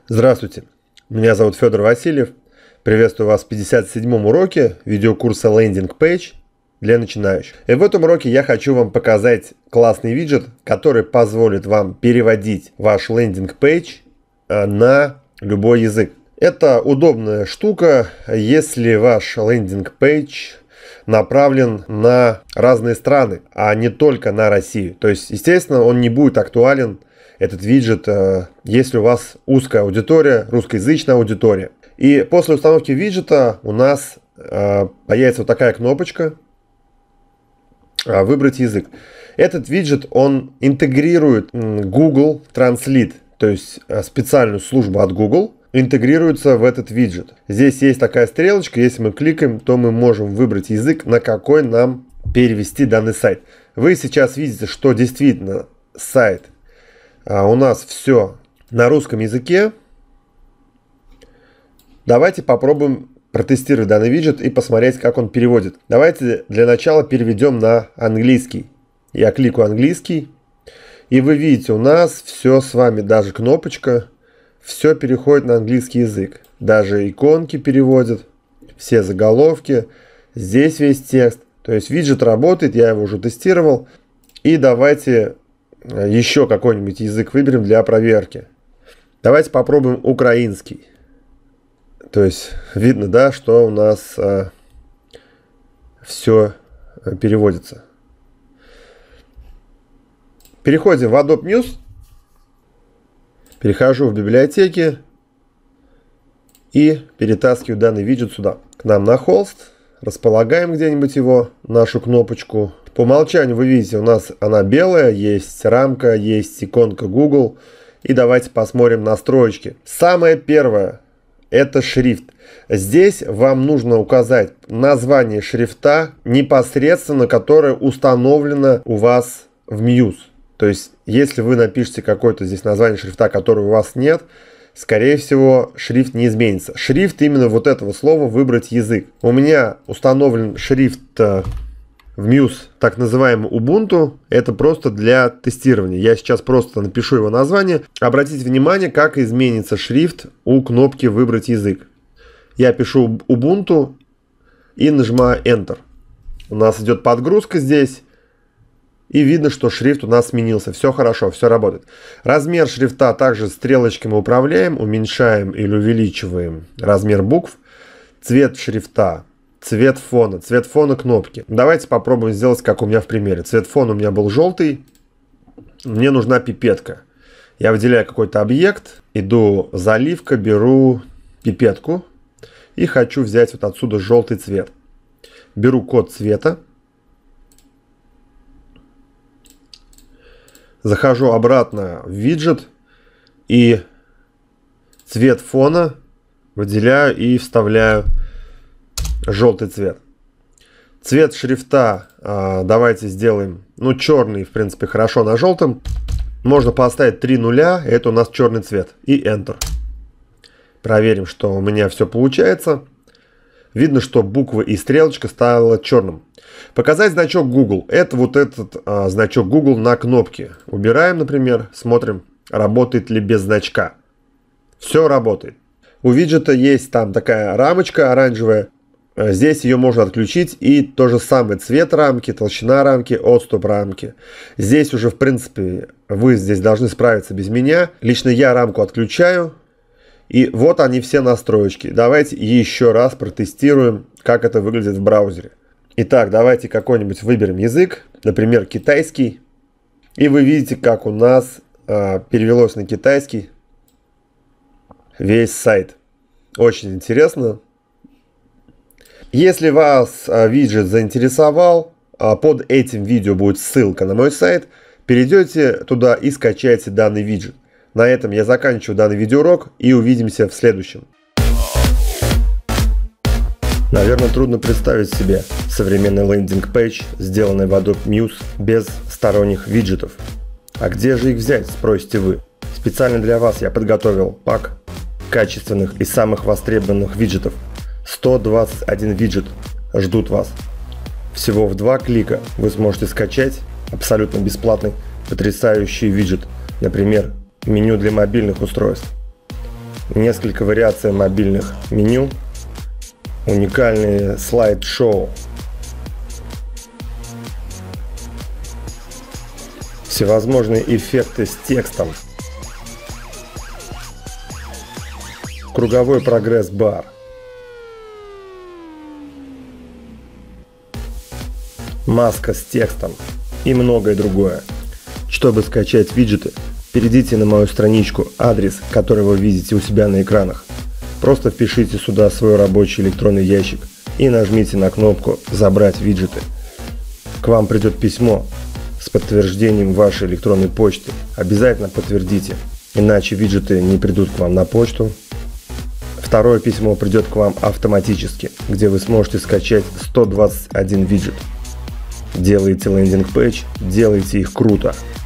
Здравствуйте, меня зовут Федор Васильев. Приветствую вас в 57-м уроке видеокурса Landing Page для начинающих. И в этом уроке я хочу вам показать классный виджет, который позволит вам переводить ваш Landing Page на любой язык. Это удобная штука, если ваш Landing Page направлен на разные страны, а не только на Россию. То есть, естественно, он не будет актуален, этот виджет, если у вас узкая аудитория, русскоязычная аудитория. И после установки виджета у нас появится вот такая кнопочка «Выбрать язык». Этот виджет, он интегрирует Google Translate, то есть специальную службу от Google, интегрируется в этот виджет. Здесь есть такая стрелочка, если мы кликаем, то мы можем выбрать язык, на какой нам перевести данный сайт. Вы сейчас видите, что действительно сайт у нас все на русском языке. Давайте попробуем протестировать данный виджет и посмотреть, как он переводит. Давайте для начала переведем на английский. Я кликаю английский, и вы видите, у нас все с вами, даже кнопочка, все переходит на английский язык. Даже иконки переводят, все заголовки, здесь весь текст. То есть виджет работает, я его уже тестировал. И давайте еще какой-нибудь язык выберем для проверки. Давайте попробуем украинский. То есть видно, да, что у нас все переводится. Переходим в Adobe News. Перехожу в библиотеки и перетаскиваю данный виджет сюда. К нам на холст. Располагаем где-нибудь его, нашу кнопочку. По умолчанию вы видите, у нас она белая, есть рамка, есть иконка Google. И давайте посмотрим настройки. Самое первое — это шрифт. Здесь вам нужно указать название шрифта, непосредственно которое установлено у вас в Muse. То есть, если вы напишете какое-то здесь название шрифта, которого у вас нет, скорее всего, шрифт не изменится. Шрифт именно вот этого слова «выбрать язык». У меня установлен шрифт в Muse, так называемый Ubuntu. Это просто для тестирования. Я сейчас просто напишу его название. Обратите внимание, как изменится шрифт у кнопки «Выбрать язык». Я пишу Ubuntu и нажимаю Enter. У нас идет подгрузка здесь. И видно, что шрифт у нас сменился. Все хорошо, все работает. Размер шрифта также стрелочками управляем. Уменьшаем или увеличиваем размер букв. Цвет шрифта. Цвет фона кнопки. Давайте попробуем сделать, как у меня в примере. Цвет фона у меня был желтый. Мне нужна пипетка. Я выделяю какой-то объект. Иду заливка, беру пипетку. И хочу взять вот отсюда желтый цвет. Беру код цвета. Захожу обратно в виджет и цвет фона выделяю и вставляю желтый цвет. Цвет шрифта давайте сделаем, черный, в принципе, хорошо на желтом. Можно поставить 3 нуля, это у нас черный цвет. И Enter. Проверим, что у меня все получается. Видно, что буквы и стрелочка стала черным. Показать значок Google. Это вот этот значок Google на кнопке. Убираем, например, смотрим, работает ли без значка. Все работает. У виджета есть там такая рамочка оранжевая. Здесь ее можно отключить. И то же самое: цвет рамки, толщина рамки, отступ рамки. Здесь уже, в принципе, вы здесь должны справиться без меня. Лично я рамку отключаю. И вот они все настройки. Давайте еще раз протестируем, как это выглядит в браузере. Итак, давайте какой-нибудь выберем язык, например, китайский. И вы видите, как у нас перевелось на китайский весь сайт. Очень интересно. Если вас виджет заинтересовал, под этим видео будет ссылка на мой сайт. Перейдете туда и скачайте данный виджет. На этом я заканчиваю данный видеоурок и увидимся в следующем. Наверное, трудно представить себе современный лендинг-пейдж, сделанный в Adobe News без сторонних виджетов. А где же их взять, спросите вы? Специально для вас я подготовил пак качественных и самых востребованных виджетов. 121 виджет ждут вас. Всего в 2 клика вы сможете скачать абсолютно бесплатный потрясающий виджет, например, меню для мобильных устройств. несколько вариаций мобильных меню, уникальные слайд-шоу, всевозможные эффекты с текстом, круговой прогресс-бар, маска с текстом и многое другое. Чтобы скачать виджеты, перейдите на мою страничку, адрес, который вы видите у себя на экранах. Просто впишите сюда свой рабочий электронный ящик и нажмите на кнопку «Забрать виджеты». К вам придет письмо с подтверждением вашей электронной почты. Обязательно подтвердите, иначе виджеты не придут к вам на почту. Второе письмо придет к вам автоматически, где вы сможете скачать 121 виджет. Делаете лендинг-пэдж, делайте их круто.